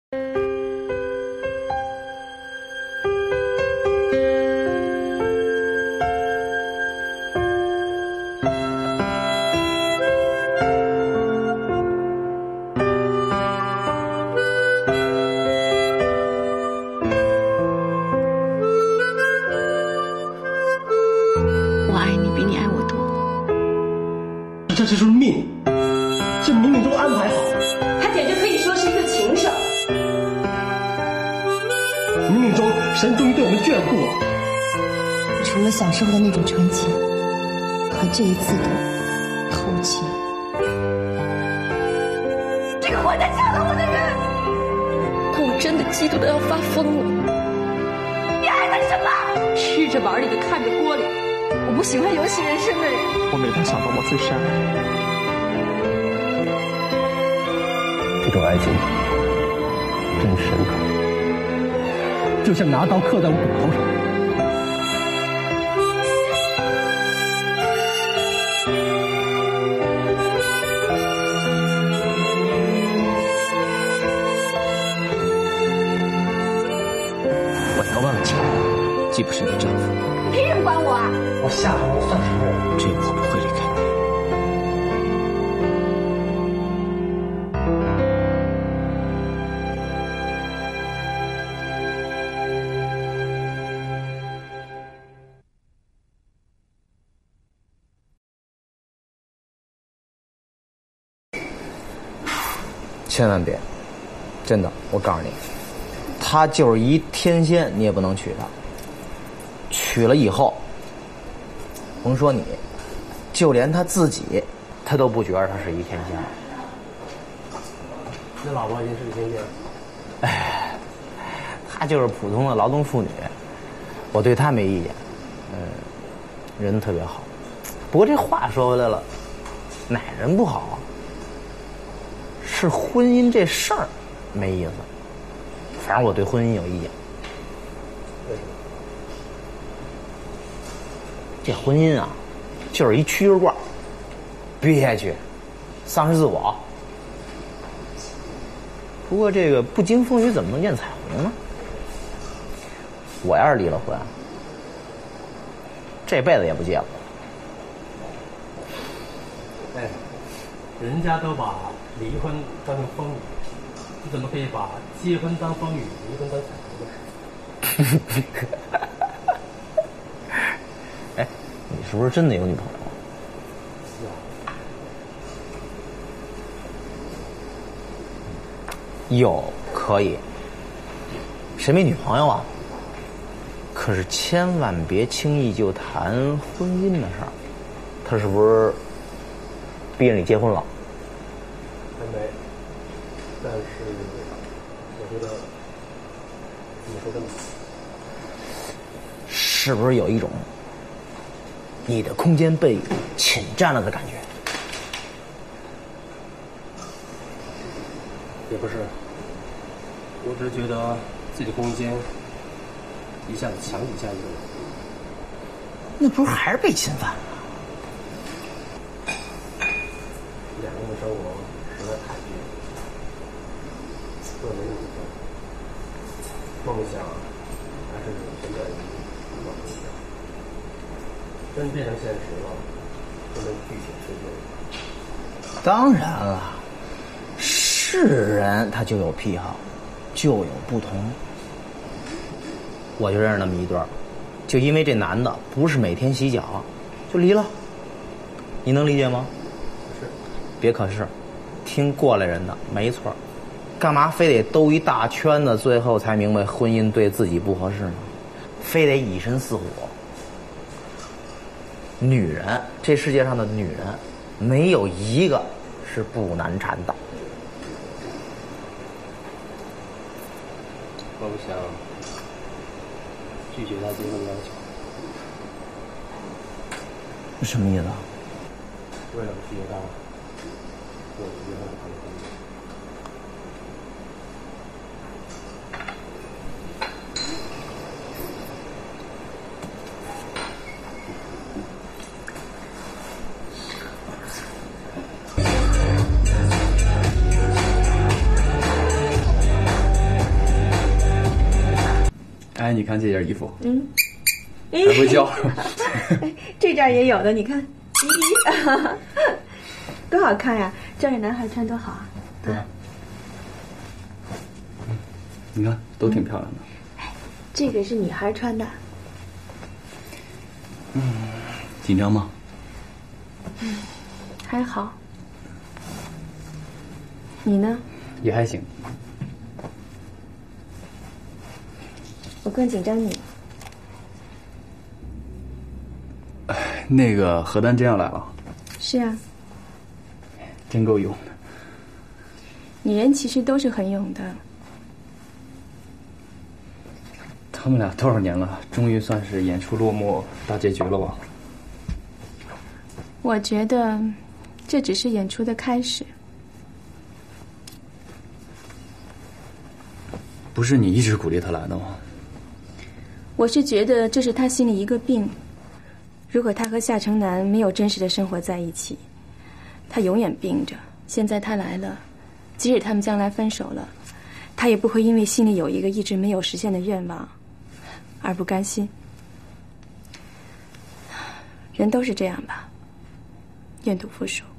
这就是命，是冥冥中安排好。 他简直可以说是一个禽兽。 冥冥中，神终于对我们眷顾了。 除了小时候的那种纯情和这一次的偷情， 这个混蛋抢了我的人， 但我真的嫉妒的要发疯了。 你爱他什么？ 吃着碗里的看着锅里。我不喜欢游戏人生的人。 我每当想到我自杀， 这种爱情真深刻，就像拿刀刻在我骨头上。 我要忘记，既不是你丈夫， 凭什么管我啊？ 我下头算什么人？ 这个我不会离开你。 千万别，真的，我告诉你，他就是一天仙，你也不能娶她。娶了以后，甭说你，就连他自己，他都不觉得他是一天仙。 那老婆已经是天仙。 哎，她就是普通的劳动妇女，我对她没意见。人特别好。不过这话说回来了，哪人不好啊？是婚姻这事儿没意思。反正我对婚姻有意见。这婚姻啊，就是一蛐儿罐，憋屈，丧失自我。不过这个不经风雨怎么能见彩虹呢？我要是离了婚，这辈子也不结了。 哎，人家都把离婚当成风雨，你怎么可以把结婚当风雨，离婚当彩虹呢？ 哎，你是不是真的有女朋友？有，可以。谁没女朋友啊？可是千万别轻易就谈婚姻的事儿。他是不是逼着你结婚了？ 还没，但是我觉得你说的对， 是不是有一种你的空间被侵占了的感觉？ 也不是，我只是觉得自己的空间一下子强挤下一个人， 那不是还是被侵犯了？ 两个人的生活实在太近了，各没有梦想还是现在梦想，真变成现实了，就能具体实现。 当然了，是人他就有癖好，就有不同。我就认识那么一对儿，就因为这男的不是每天洗脚，就离了。你能理解吗？ 是， 别可是，听过来人的没错。干嘛非得兜一大圈子，最后才明白婚姻对自己不合适呢？非得以身饲虎。女人，这世界上的女人，没有一个是不难缠的。 我不想拒绝他结婚的要求。 什么意思啊？ 为了拒绝他，我结婚了。 哎，你看这件衣服， 还会叫。 这件也有的，你看，咦，多好看呀！这样男孩穿多好啊！ 对吧？你看，都挺漂亮的。 这个是女孩穿的。 紧张吗？ 还好。你呢？ 也还行。 我更紧张你。 那个何丹真要来了。 是啊。 真够勇的。 女人其实都是很勇的。 他们俩多少年了，终于算是演出落幕大结局了吧？ 我觉得这只是演出的开始。 不是你一直鼓励他来的吗？ 我是觉得这是他心里一个病。如果他和夏城南没有真实的生活在一起，他永远病着。现在他来了，即使他们将来分手了，他也不会因为心里有一个一直没有实现的愿望而不甘心。人都是这样吧，愿赌服输。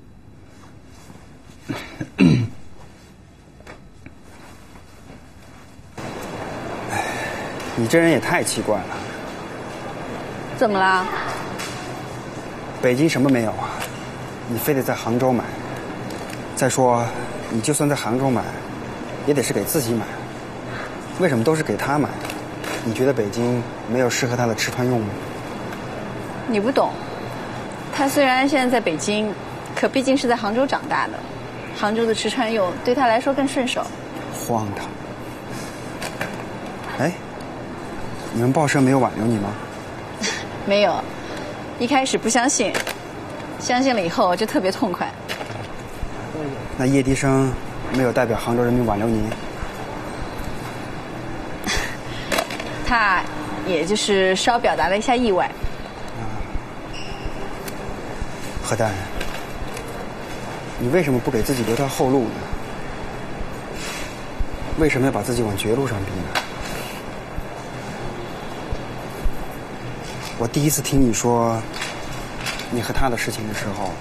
你这人也太奇怪了。 怎么啦？ 北京什么没有啊？你非得在杭州买。再说，你就算在杭州买，也得是给自己买。为什么都是给他买？你觉得北京没有适合他的吃穿用吗？ 你不懂，他虽然现在在北京，可毕竟是在杭州长大的，杭州的吃穿用对他来说更顺手。 荒唐！哎，你们报社没有挽留你吗？ 没有，一开始不相信，相信了以后就特别痛快。 那叶迪生没有代表杭州人民挽留您？ 他也就是稍表达了一下意外。 何丹，你为什么不给自己留条后路呢？为什么要把自己往绝路上逼呢？我第一次听你说你和他的事情的时候，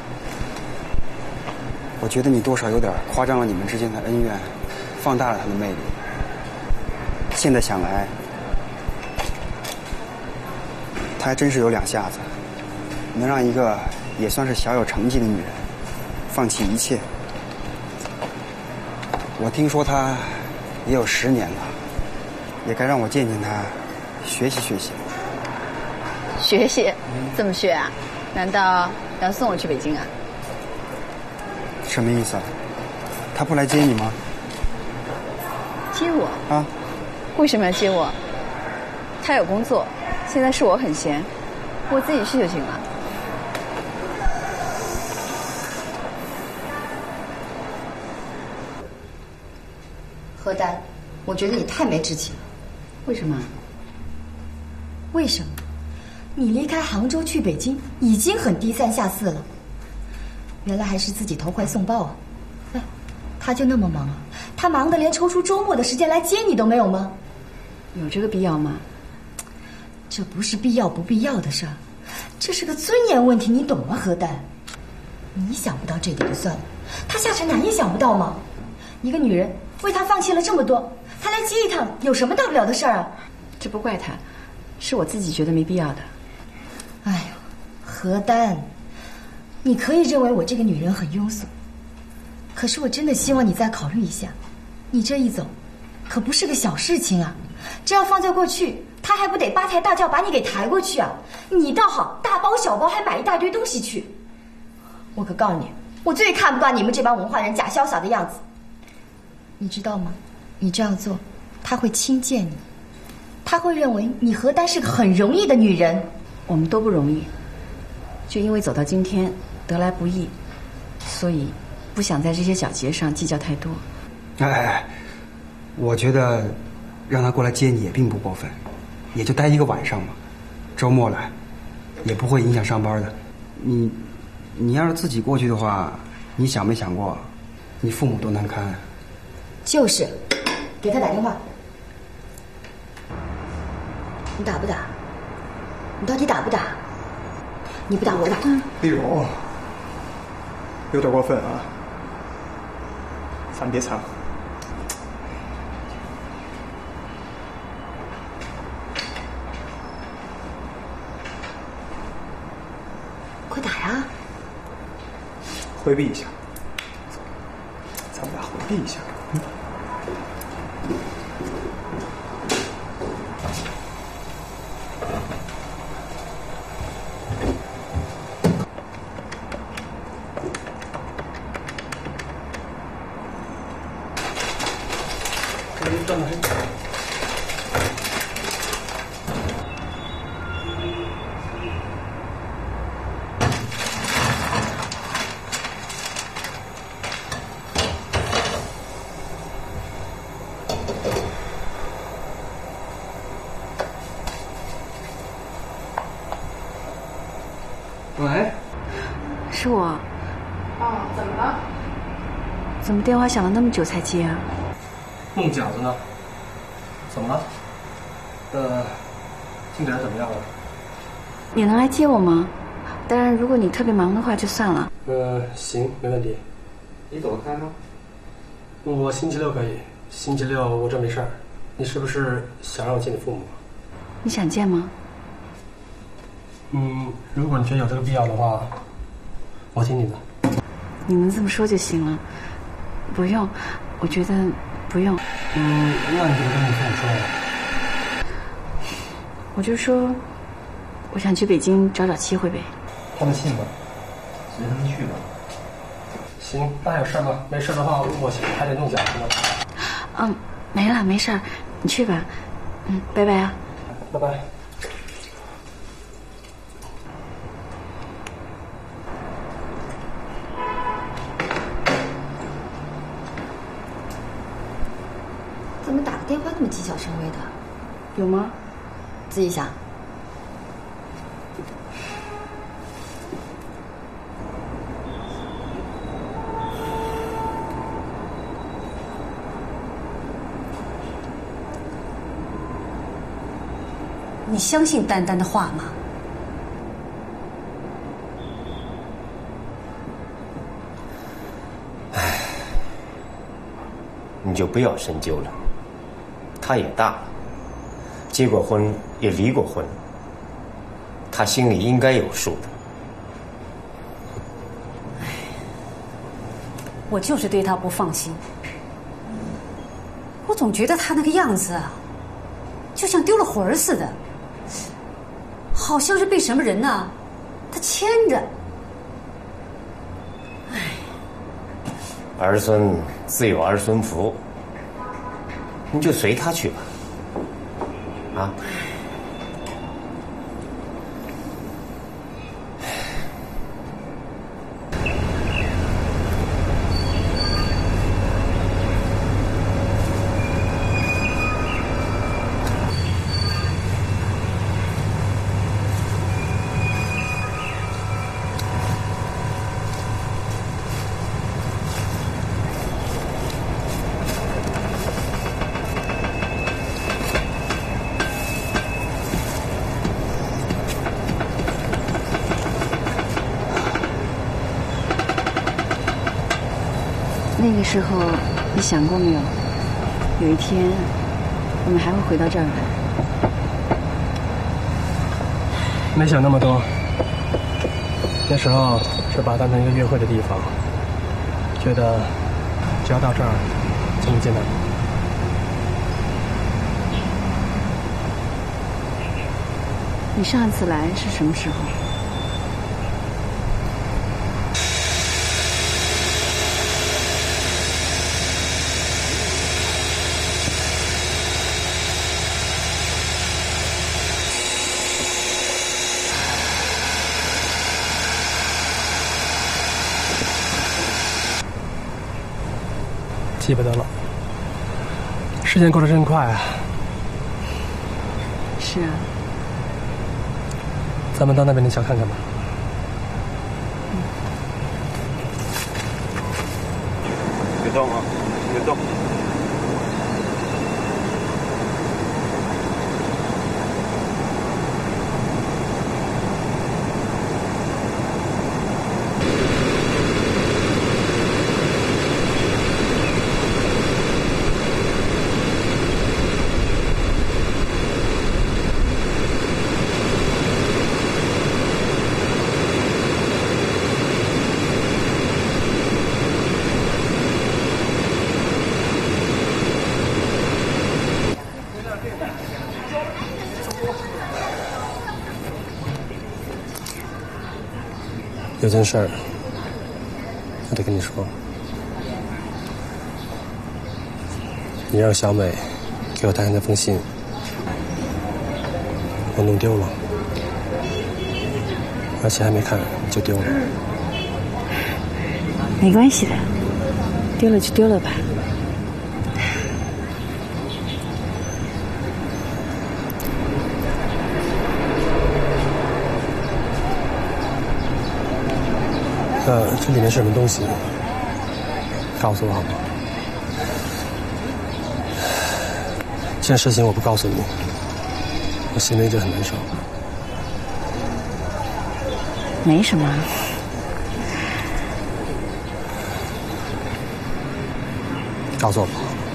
我觉得你多少有点夸张了你们之间的恩怨，放大了他的魅力。现在想来，他还真是有两下子，能让一个也算是小有成绩的女人放弃一切。我听说他也有10年了，也该让我见见他，学习学习。 学习？这么学啊？难道要送我去北京啊？ 什么意思啊？他不来接你吗？ 接我？ 啊？ 为什么要接我？他有工作，现在是我很闲，我自己去就行了。 何丹，我觉得你太没志气了。 为什么？ 为什么？你离开杭州去北京已经很低三下四了，原来还是自己投怀送抱啊！哎，他就那么忙啊？他忙得连抽出周末的时间来接你都没有吗？ 有这个必要吗？ 这不是必要不必要的事儿，这是个尊严问题，你懂吗，何丹？你想不到这点就算了，他夏晨南也想不到吗？一个女人为他放弃了这么多，他来接一趟有什么大不了的事儿啊？ 这不怪他，是我自己觉得没必要的。 哎呦，何丹，你可以认为我这个女人很庸俗，可是我真的希望你再考虑一下，你这一走，可不是个小事情啊！这要放在过去，他还不得八抬大轿把你给抬过去啊？你倒好，大包小包还买一大堆东西去。我可告诉你，我最看不惯你们这帮文化人假潇洒的样子。你知道吗？你这样做，他会轻贱你，他会认为你何丹是个很容易的女人。 我们都不容易，就因为走到今天得来不易，所以不想在这些小节上计较太多。 哎，我觉得让他过来接你也并不过分，也就待1个晚上嘛，周末来，也不会影响上班的。你要是自己过去的话，你想没想过，你父母多难堪啊？ 就是，给他打电话。 你打不打？你到底打不打？你不打我打。 哎呦，有点过分啊！咱别掺和。 快打呀！ 回避一下，咱们俩回避一下。 转门。 喂， 是我。 哦，怎么了？ 怎么电话响了那么久才接啊？ 弄饺子呢？怎么了？进展怎么样了？ 你能来接我吗？当然，如果你特别忙的话，就算了。 行，没问题。 你走得开吗？ 我星期六可以，星期六我这没事儿。你是不是想让我见你父母？ 你想见吗？ 如果你觉得有这个必要的话，我听你的。 你能这么说就行了，不用，我觉得不用。 那你怎么跟你父母说呀？ 我就说，我想去北京找找机会呗。 他们信吗？随他们去吧。行，那还有事吗？没事的话，我还得弄饺子呢。 没了，没事儿，你去吧。拜拜啊。 拜拜。 怎么打个电话那么谨小慎微的？ 有吗？ 自己想。 你相信丹丹的话吗？ 你就不要深究了。他也大了，结过婚也离过婚，他心里应该有数的。 我就是对他不放心，我总觉得他那个样子啊，就像丢了魂儿似的，好像是被什么人呢，他牵着。 儿孙自有儿孙福，你就随他去吧。啊。 那个时候，你想过没有？有一天，我们还会回到这儿来。 没想那么多。那时候是把它当成一个约会的地方，觉得只要到这儿就能见到你。 你上一次来是什么时候？ 记不得了，时间过得真快啊！ 是啊， 咱们到那边的桥看看吧。 别动啊，别动。 有件事儿，我得跟你说。你让小美给我带来那封信，我弄丢了，而且还没看就丢了。 没关系的，丢了就丢了吧。 这里面是什么东西？告诉我好吗？这件事情我不告诉你，我心里一直很难受。 没什么。 告诉我吧。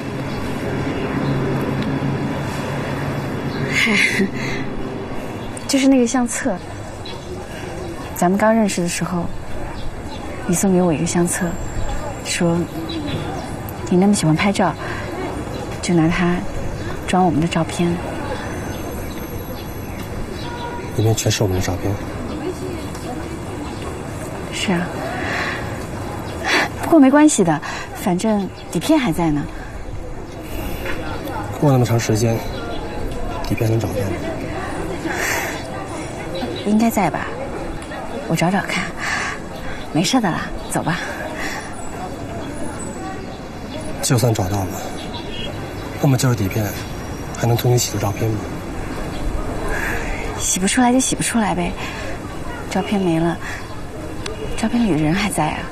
嗨，就是那个相册。咱们刚认识的时候，你送给我一个相册，说你那么喜欢拍照，就拿它装我们的照片。 里面全是我们的照片。 是啊，不过没关系的，反正底片还在呢。 过那么长时间，底片能找到吗？ 应该在吧，我找找看。没事的啦，走吧。 就算找到了，那么就是底片，还能重新洗出照片吗？ 洗不出来就洗不出来呗，照片没了，照片里的人还在啊。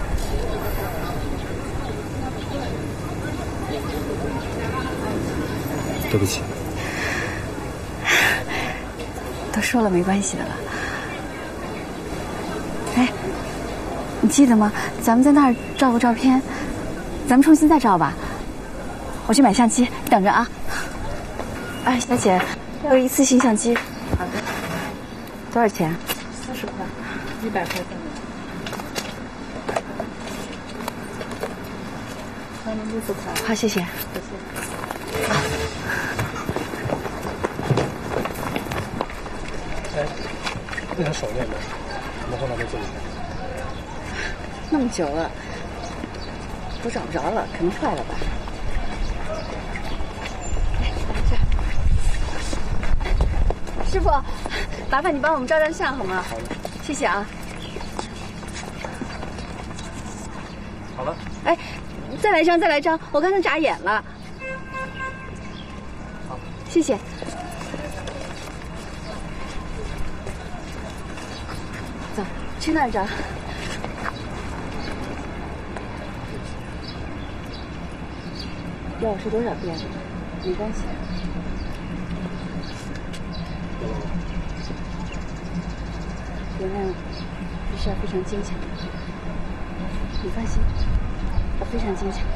对不起。 都说了没关系的了。哎，你记得吗？咱们在那儿照过照片，咱们重新再照吧。我去买相机，你等着啊。哎，小姐，要个一次性相机。好的。多少钱？40块，100块钱。帮您60块。好，谢谢。谢谢。 哎，那条手链呢？怎么后来没做？ 那么久了，都找不着了，可能坏了吧？师傅，麻烦你帮我们照张相好吗？好的，谢谢啊。 好了。 哎，再来张，再来张，我刚才眨眼了。 好， 谢谢。走，去那儿照。要我说多少遍？没关系。原谅必须要非常坚强。你放心，我非常坚强。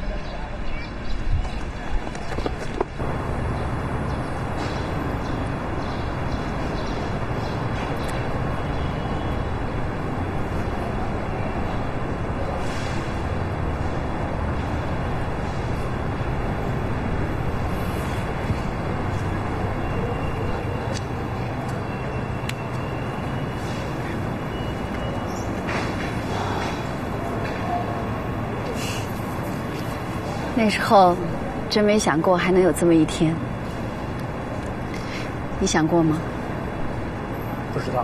那时候真没想过还能有这么一天，你想过吗？ 不知道。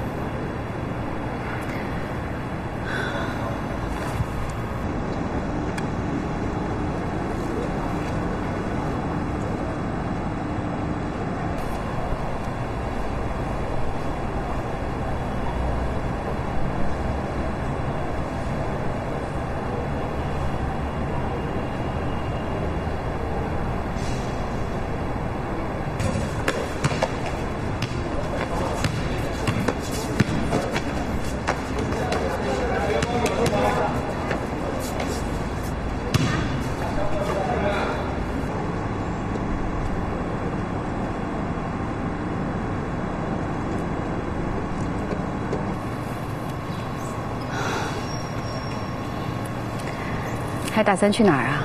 还打算去哪儿啊？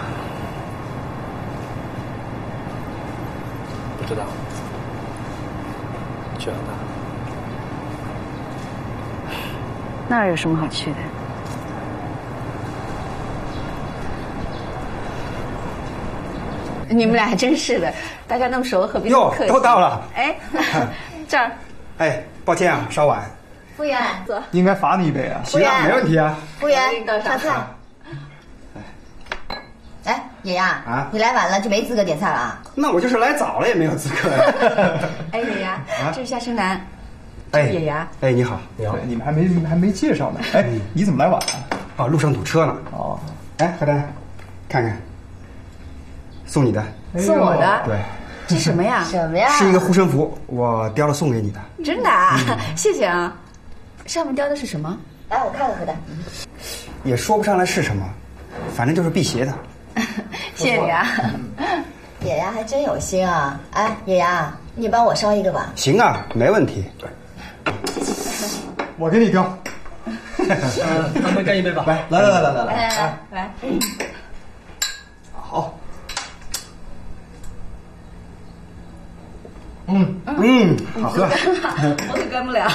不知道。去哪大？ 那儿有什么好去的？你们俩还真是的，大家那么熟，何必那么客气？ 都到了。 哎，这儿。 哎，抱歉啊，稍晚。 服务员， 坐。 应该罚你一杯啊。 行啊，没问题啊。 服务员，上菜。哎，爷爷啊，你来晚了就没资格点菜了啊？ 那我就是来早了也没有资格呀。 哎，爷爷，这是夏生南。 哎， 爷爷。 哎，你好， 你好，你们还没介绍呢。哎，你怎么来晚了？ 啊，路上堵车呢。 哦。 哎，何丹，看看，送你的。 送我的？ 对。 这什么呀？ 什么呀？ 是一个护身符，我雕了送给你的。 真的啊？谢谢啊。上面雕的是什么？ 来，我看看何丹。 也说不上来是什么，反正就是辟邪的。 谢谢你啊。 爷爷还真有心啊！哎，爷爷，你帮我烧一个吧。 行啊，没问题。 我给你雕。 咱们干一杯吧！ 来。好。 好喝。 我可干不了。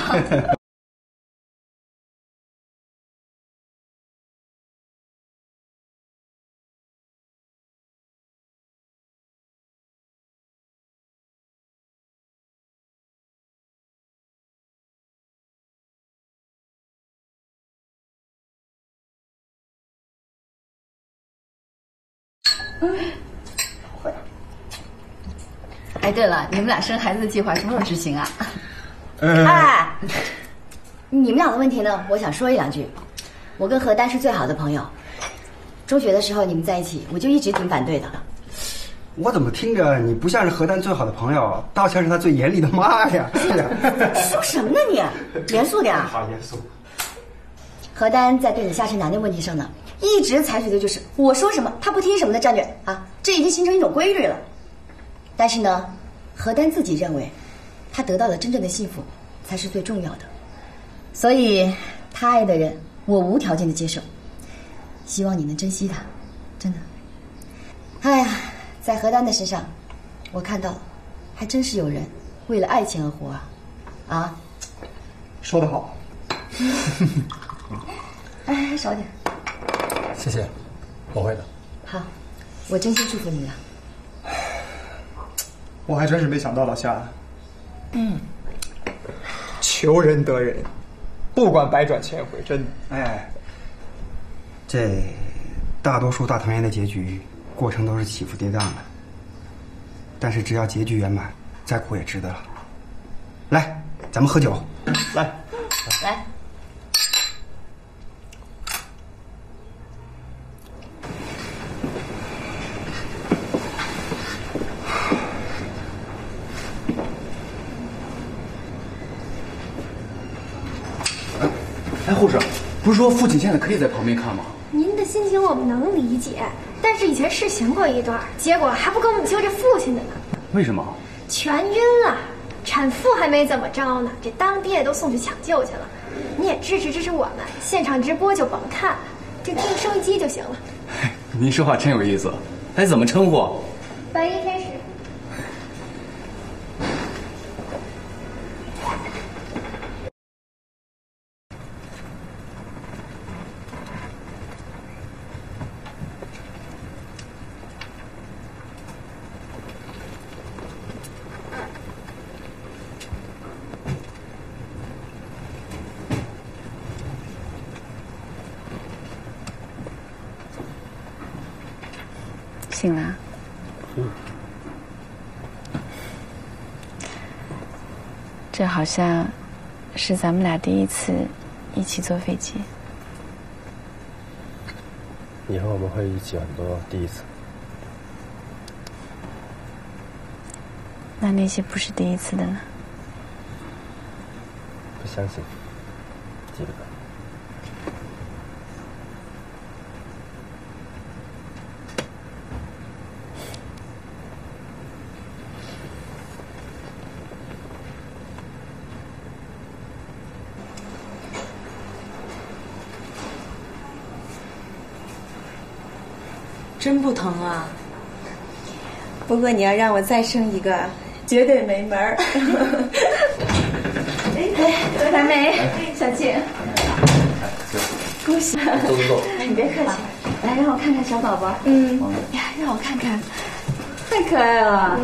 哎，对了，你们俩生孩子的计划什么时候执行啊？ 哎，你们俩的问题呢？我想说一两句。我跟何丹是最好的朋友，中学的时候你们在一起，我就一直挺反对的。 我怎么听着你不像是何丹最好的朋友，倒像是他最严厉的妈呀？ 说什么呢你？严肃点。 好，严肃。 何丹在对你夏晨南的问题上呢，一直采取的就是我说什么他不听什么的战略啊，这已经形成一种规律了。但是呢，何丹自己认为，他得到了真正的幸福才是最重要的，所以他爱的人，我无条件的接受。希望你能珍惜他，真的。哎呀，在何丹的身上，我看到了，还真是有人为了爱情而活啊！ 说得好。 哎，少点。 谢谢，我会的。 好，我真心祝福你了。 我还真是没想到，老夏。求人得人，不管百转千回，真的。 哎，这大多数大团圆的结局，过程都是起伏跌宕的。但是只要结局圆满，再苦也值得了。来，咱们喝酒。 来。 哎，护士，不是说父亲现在可以在旁边看吗？ 您的心情我们能理解，但是以前试行过一段，结果还不跟我们救这父亲的呢。 为什么？ 全晕了，产妇还没怎么着呢，这当爹都送去抢救去了。你也支持我们，现场直播就甭看了，就听收音机就行了。 您说话真有意思。哎，怎么称呼？ 白衣天使。 醒了。这好像是咱们俩第一次一起坐飞机。 以后我们会一起很多第一次。 那些不是第一次的呢？ 不相信，记得吧。 真不疼啊！不过你要让我再生一个，绝对没门儿。哎，白梅，小静。 恭喜！ 坐。 哎，你别客气，来让我看看小宝宝。呀，让我看看，太可爱了。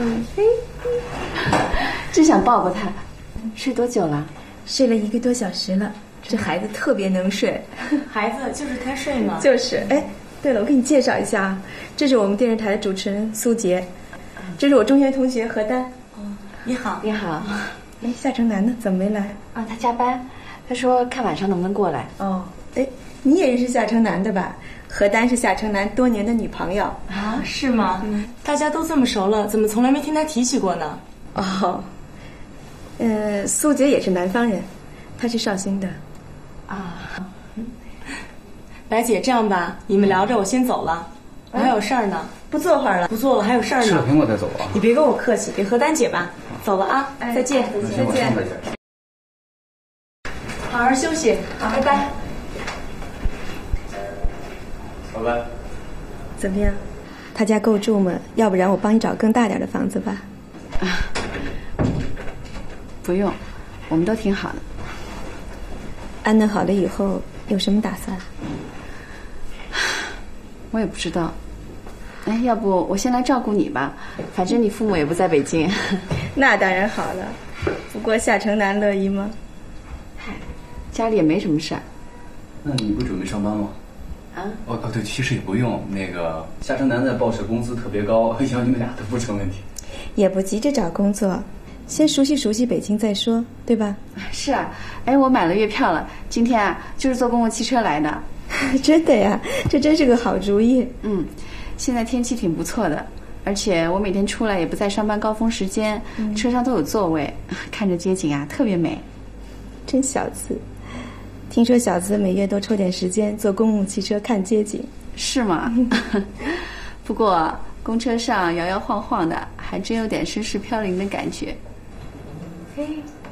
真想抱抱他。睡多久了？ 睡了1个多小时了。这孩子特别能睡。 孩子就是贪睡吗？ 就是。哎，对了，我给你介绍一下啊，这是我们电视台的主持人苏杰，这是我中学同学何丹。 你好， 你好。 哎，夏城南呢？怎么没来？ 啊，他加班。他说看晚上能不能过来。 哦，哎，你也认识夏城南的吧？何丹是夏城南多年的女朋友。 啊，是吗？大家都这么熟了，怎么从来没听他提起过呢？ 哦，苏杰也是南方人，他是绍兴的。 啊，白姐，这样吧，你们聊着，我先走了，我还有事儿呢。不坐会儿了，不坐了，还有事儿呢。 吃了苹果再走啊！ 你别跟我客气，给何丹姐吧。走了啊，再见，再见。好好休息，好，拜拜。 老板， 怎么样？他家够住吗？要不然我帮你找更大点的房子吧。 不用，我们都挺好的。 安顿好了以后有什么打算？ 我也不知道。哎，要不我先来照顾你吧，反正你父母也不在北京。 那当然好了，不过夏城南乐意吗？ 嗨，家里也没什么事儿。 那你不准备上班吗？ 啊？ 哦，对，其实也不用。那个夏城南在报社工资特别高，要你们俩都不成问题。 也不急着找工作，先熟悉熟悉北京再说，对吧？ 是啊，哎，我买了月票了，今天啊就是坐公共汽车来的。 真的呀？这真是个好主意。 现在天气挺不错的，而且我每天出来也不在上班高峰时间，车上都有座位，看着街景啊特别美。 真小资，听说小资每月都抽点时间坐公共汽车看街景。 是吗？不过公车上摇摇晃晃的，还真有点绅士飘零的感觉。嘿。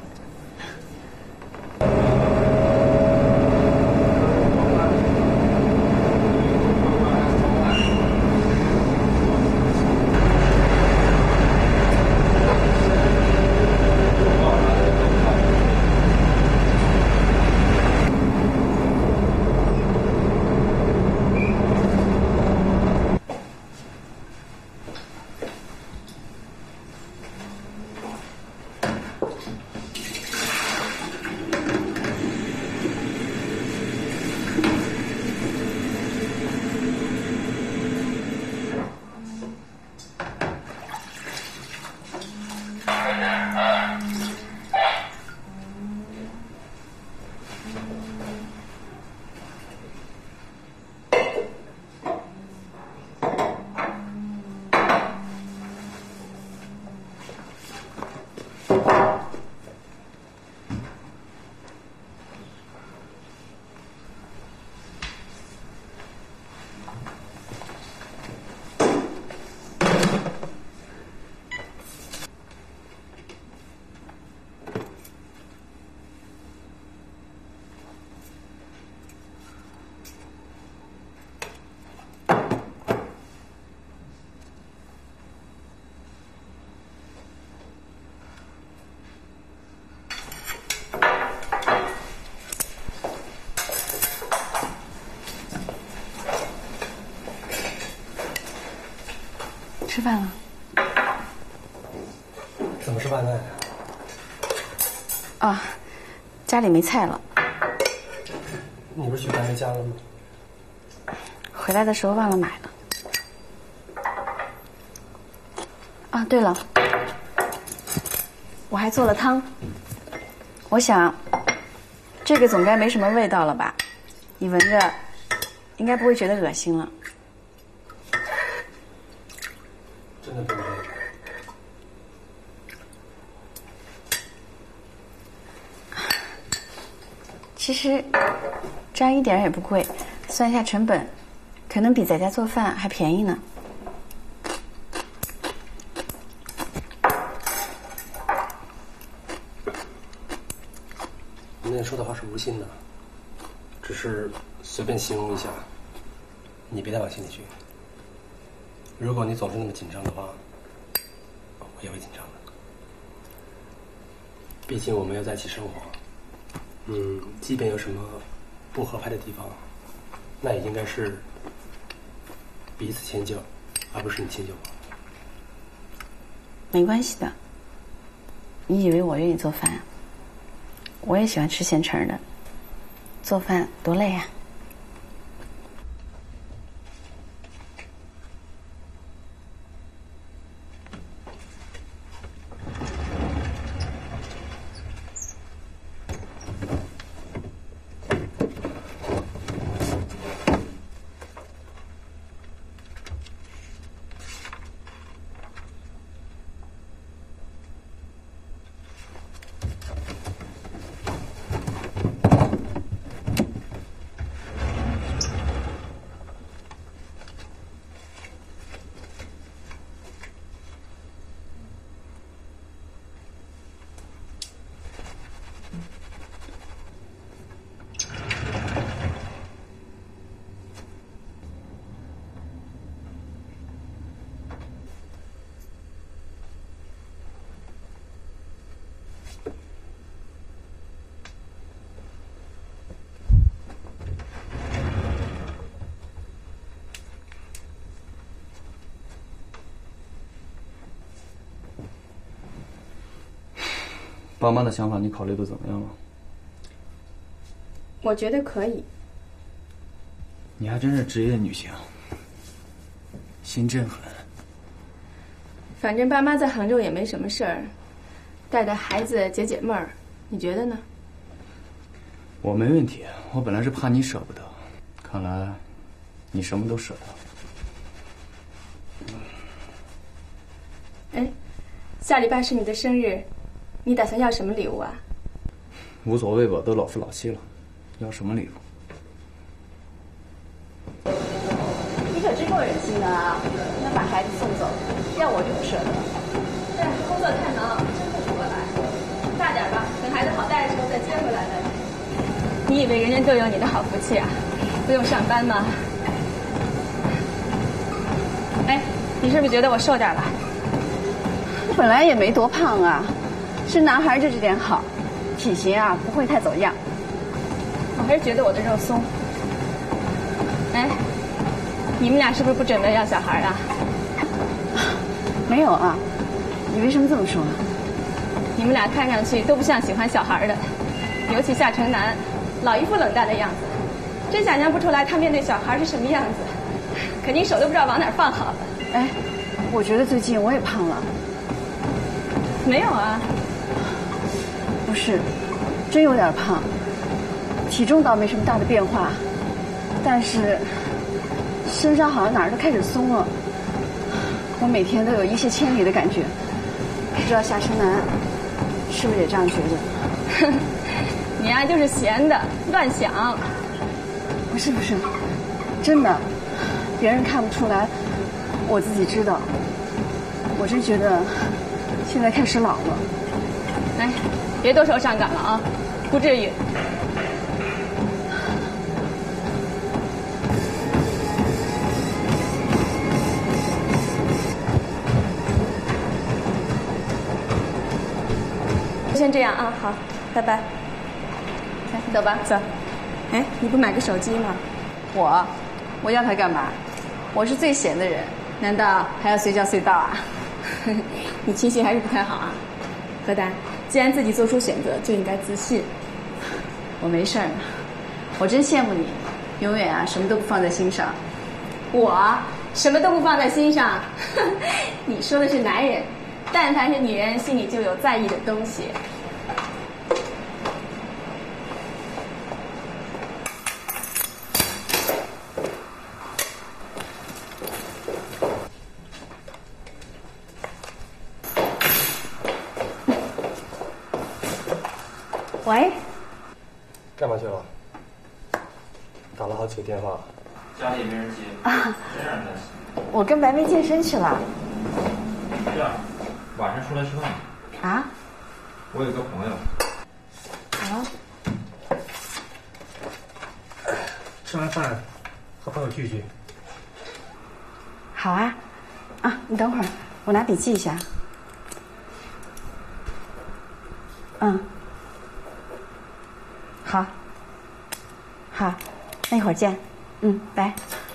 吃饭了。 怎么是外卖啊？ 啊，家里没菜了。 你不是去单位家了吗？ 回来的时候忘了买了。啊，对了，我还做了汤。我想，这个总该没什么味道了吧？你闻着，应该不会觉得恶心了。 真的不会。 其实这样一点也不贵，算一下成本，可能比在家做饭还便宜呢。 你那说的话是无心的，只是随便形容一下，你别太往心里去。如果你总是那么紧张的话，我也会紧张的。毕竟我们要在一起生活，即便有什么不合拍的地方， 那也应该是彼此迁就，而不是你迁就我。 没关系的。你以为我愿意做饭？我也喜欢吃现成的，做饭多累啊。 爸妈的想法你考虑的怎么样了？ 我觉得可以。 你还真是职业女性，心真狠。 反正爸妈在杭州也没什么事儿，带带孩子解解闷儿，你觉得呢？ 我没问题，我本来是怕你舍不得，看来你什么都舍得。 哎，下礼拜是你的生日，你打算要什么礼物啊？ 无所谓吧，都老夫老妻了，要什么礼物？ 你可真够忍心的啊！能把孩子送走，要我就不舍得。 但是工作太忙，真不过来。大点吧，等孩子好带的时候再接回来呗。你以为人人都有你的好福气啊？不用上班吗？哎，你是不是觉得我瘦点了？ 我本来也没多胖啊，是男孩就这点好，体型啊不会太走样。 我还是觉得我的肉松。哎，你们俩是不是不准备要小孩啊？ 没有啊，你为什么这么说啊？ 你们俩看上去都不像喜欢小孩的，尤其夏城南，老一副冷淡的样子，真想象不出来他面对小孩是什么样子，肯定手都不知道往哪儿放好了。 哎，我觉得最近我也胖了。 没有啊。 不是，真有点胖，体重倒没什么大的变化，但是身上好像哪儿都开始松了。我每天都有一泻千里的感觉，不知道夏城南是不是也这样觉得？ 你呀，就是闲的，乱想。 不是，真的，别人看不出来，我自己知道。我真觉得现在开始老了。 哎，别多愁善感了啊，不至于。先这样啊，好，拜拜。来，走吧，走。哎，你不买个手机吗？ 我要它干嘛？我是最闲的人，难道还要随叫随到啊？ 你情绪还是不太好啊，何丹。既然自己做出选择，就应该自信。 我没事儿，我真羡慕你，永远啊什么都不放在心上。 我什么都不放在心上？你说的是男人，但凡是女人，心里就有在意的东西。 喂， 干嘛去了？打了好几个电话， 家里没人接啊， 真让人担心。 我跟白梅健身去了。 这样，晚上出来吃饭。 啊？ 我有个朋友。 啊？ 吃完饭和朋友聚聚。 好啊。啊，你等会儿，我拿笔记一下。嗯。好。好，那一会儿见。 嗯，拜。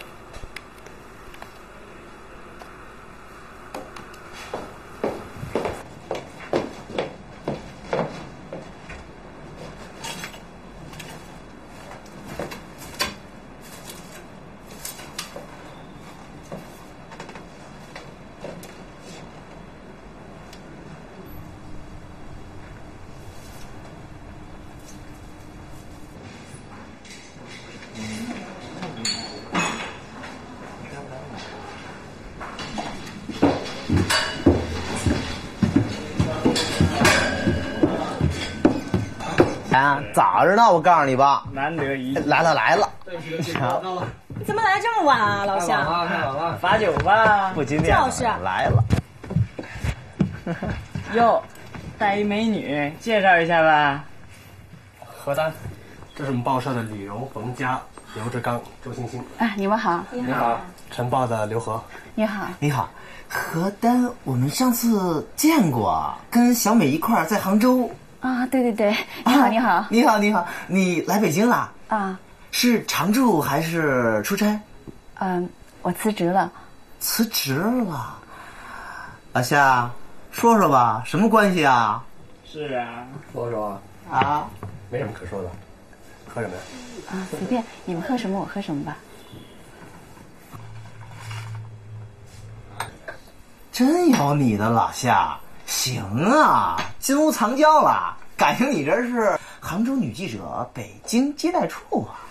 啊，早着呢，我告诉你吧。 难得一来了。 你怎么来这么晚啊，老乡？ 太晚了， 罚酒吧。 不经电就是来了。 哟，带一美女，介绍一下吧。 何丹，这是我们报社的李荣、冯佳、刘志刚、周星星。 啊，你们好。 你好。晨报的刘和。 你好。 你好，何丹，我们上次见过，跟小美一块儿在杭州。 啊，对，你好，你好， 你好，你来北京了？ 啊， 是常住还是出差？ 我辞职了。 辞职了？阿夏，说说吧，什么关系啊？ 是啊， 说说啊， 没什么可说的，喝什么呀？ 啊，随便，你们喝什么我喝什么吧。 真有你的老夏。行啊，金屋藏娇了，感情你这是杭州女记者北京接待处啊！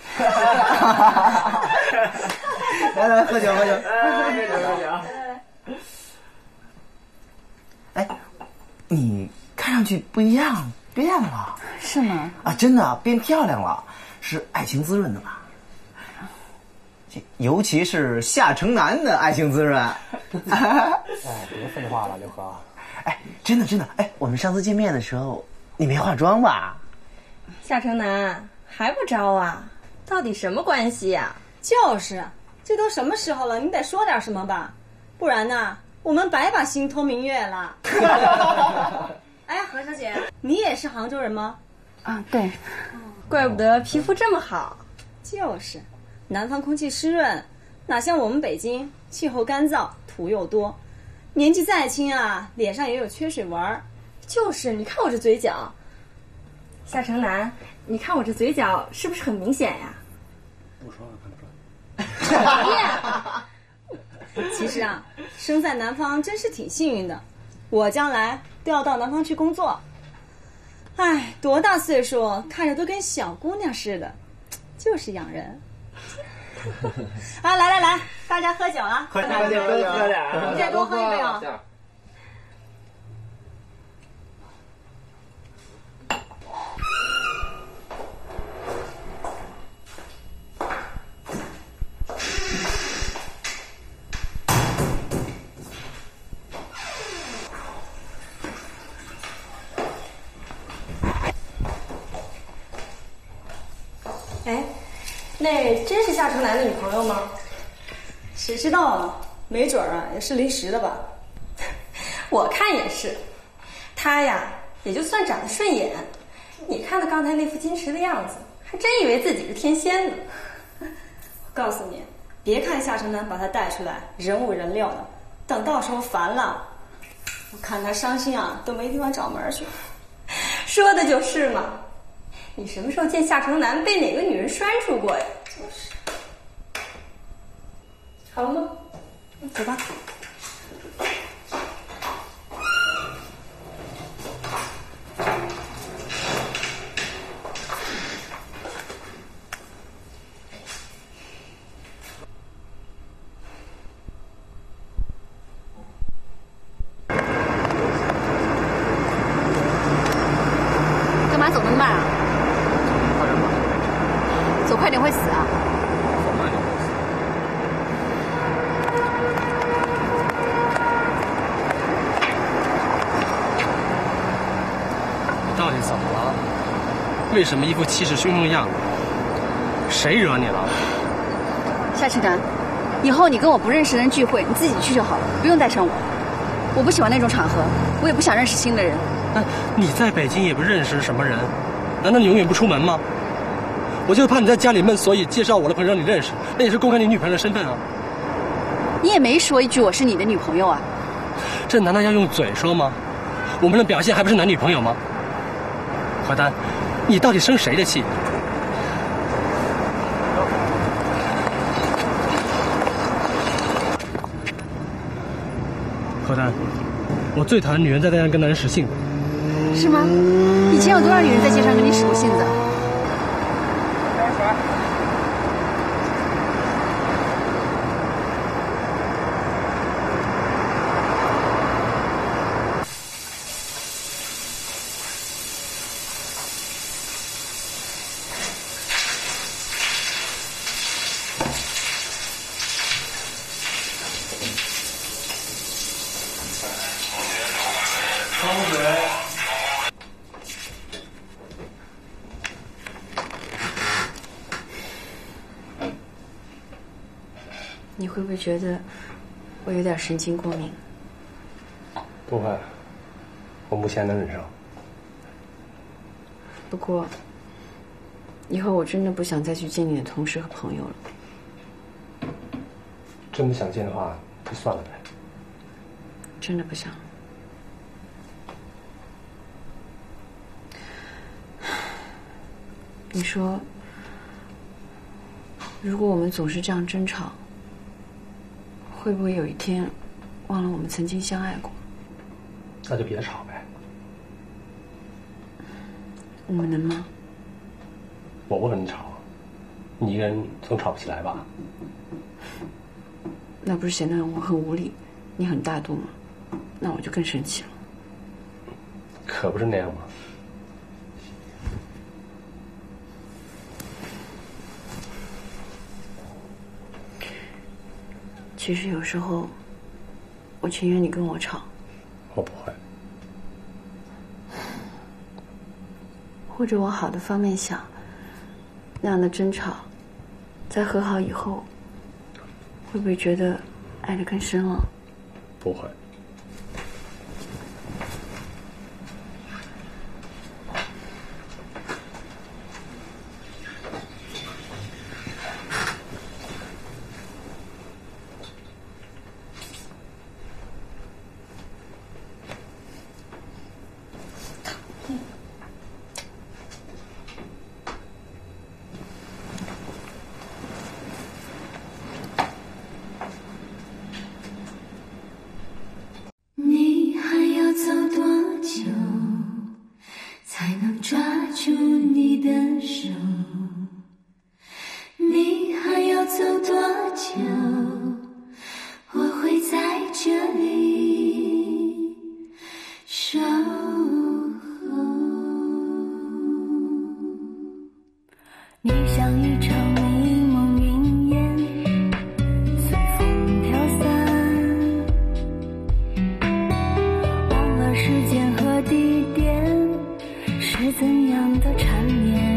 来，喝酒。哎，你看上去不一样，变了。 是吗？ 啊，真的变漂亮了，是爱情滋润的吧？尤其是夏城南的爱情滋润。 哎，别废话了，刘和。 哎，真的，哎，我们上次见面的时候，你没化妆吧？ 夏城南还不招啊？到底什么关系呀？ 就是，这都什么时候了，你得说点什么吧，不然呢，我们白把心托明月了。哎，何小姐，你也是杭州人吗？ 啊，对。 怪不得皮肤这么好。 就是，南方空气湿润，哪像我们北京气候干燥，土又多。年纪再轻啊，脸上也有缺水纹儿。 就是，你看我这嘴角。夏城南，你看我这嘴角是不是很明显呀？ 不说了，看不出来。其实啊，生在南方真是挺幸运的。我将来都要到南方去工作。哎，多大岁数，看着都跟小姑娘似的，就是养人。啊，来，大家喝酒啊！ 喝点， 你再多喝一杯啊！ 哎，那真是夏城南的女朋友吗？ 谁知道啊？没准啊，也是临时的吧。 我看也是，他呀，也就算长得顺眼。你看他刚才那副矜持的样子，还真以为自己是天仙呢。 我告诉你，别看夏城南把他带出来，人五人六的，等到时候烦了，我看他伤心啊，都没地方找门去。 说的就是嘛。你什么时候见夏城南被哪个女人拴住过呀？就是。好了吗？ 走吧。 干嘛走那么慢啊？走快点会死啊！ 你到底怎么了？为什么一副气势汹汹的样子？谁惹你了？ 夏城南，以后你跟我不认识的人聚会，你自己去就好了，不用带上我。我不喜欢那种场合，我也不想认识新的人。 那你在北京也不认识什么人，难道你永远不出门吗？ 我就是怕你在家里闷，所以介绍我的朋友让你认识，那也是公开你女朋友的身份啊。 你也没说一句我是你的女朋友啊。 这难道要用嘴说吗？我们的表现还不是男女朋友吗？何丹，你到底生谁的气？何丹，我最讨厌女人在街上跟男人使性子。 是吗？以前有多少女人在街上跟你使过性子？你会不会觉得我有点神经过敏？ 不会，我目前能忍受。 不过，以后我真的不想再去见你的同事和朋友了。 真不想见的话，就算了呗。 真的不想。你说，如果我们总是这样争吵，会不会有一天忘了我们曾经相爱过？ 那就别吵呗。 我们能吗？ 我不和你吵，你一个人总吵不起来吧？ 那不是显得我很无理，你很大度吗？那我就更生气了。 可不是那样吗？ 其实有时候，我情愿你跟我吵。 我不会。 或者往好的方面想，那样的争吵，在和好以后，会不会觉得爱得更深了？ 不会。 你还要走多久才能抓住你的手？你还要走多久，我会在这里守候。你像一场迷梦云烟，随风飘散，忘了时间和地点是怎样的缠绵。